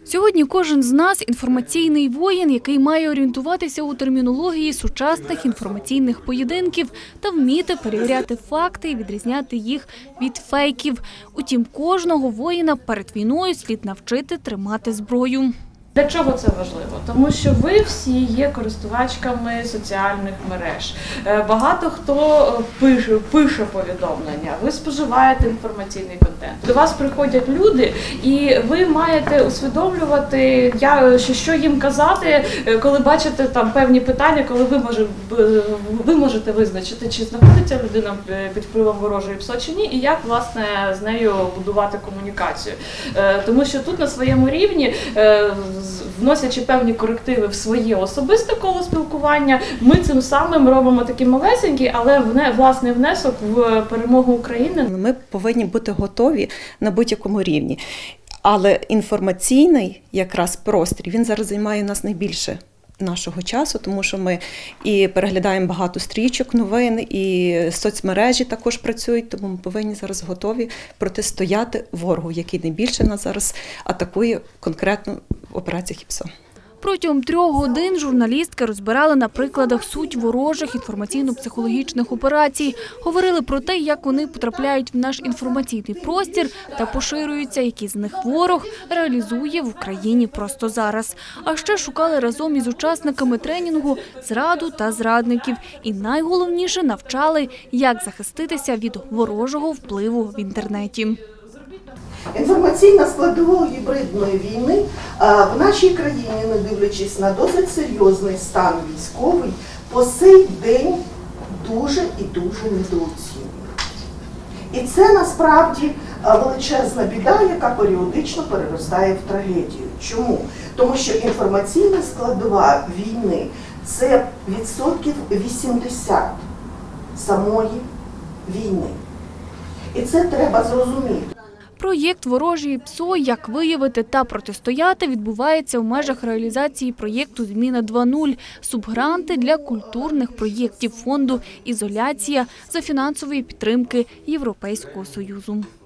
Сьогодні кожен з нас – інформаційний воїн, який має орієнтуватися у термінології сучасних інформаційних поєдинків та вміти перевіряти факти і відрізняти їх від фейків. Утім, кожного воїна перед війною слід навчити тримати зброю. Для чого це важливо? Тому що ви всі є користувачками соціальних мереж. Багато хто пише повідомлення, ви споживаєте інформаційний контент. До вас приходять люди, і ви маєте усвідомлювати, що їм казати, коли бачите там певні питання, коли ви можете визначити, чи знаходиться людина під впливом ворожої ПСО чи ні, і як, власне, з нею будувати комунікацію. Тому що тут на своєму рівні, вносячи певні корективи в своє особисте коло спілкування, ми цим самим робимо такий малесенький, але власний внесок в перемогу України. Ми повинні бути готові на будь-якому рівні. Але інформаційний якраз простір, він зараз займає у нас найбільше нашого часу, тому що ми і переглядаємо багато стрічок, новин, і соцмережі також працюють, тому ми повинні зараз готові протистояти ворогу, який найбільше нас зараз атакує конкретно в операціях ІПСО. Протягом 3 годин журналістки розбирали на прикладах суть ворожих інформаційно-психологічних операцій. Говорили про те, як вони потрапляють в наш інформаційний простір та поширюються, які з них ворог реалізує в Україні просто зараз. А ще шукали разом із учасниками тренінгу зраду та зрадників. І найголовніше навчали, як захиститися від ворожого впливу в інтернеті. Інформаційна складова гібридної війни в нашій країні, не дивлячись на досить серйозний стан військовий, по сей день дуже і дуже недооцінюють. І це насправді величезна біда, яка періодично переростає в трагедію. Чому? Тому що інформаційна складова війни – це 80% самої війни. І це треба зрозуміти. Проєкт «Ворожі ПСО. Як виявити та протистояти» відбувається в межах реалізації проєкту «Зміна 2.0» – субгранти для культурних проєктів фонду «Ізоляція» за фінансової підтримки Європейського Союзу.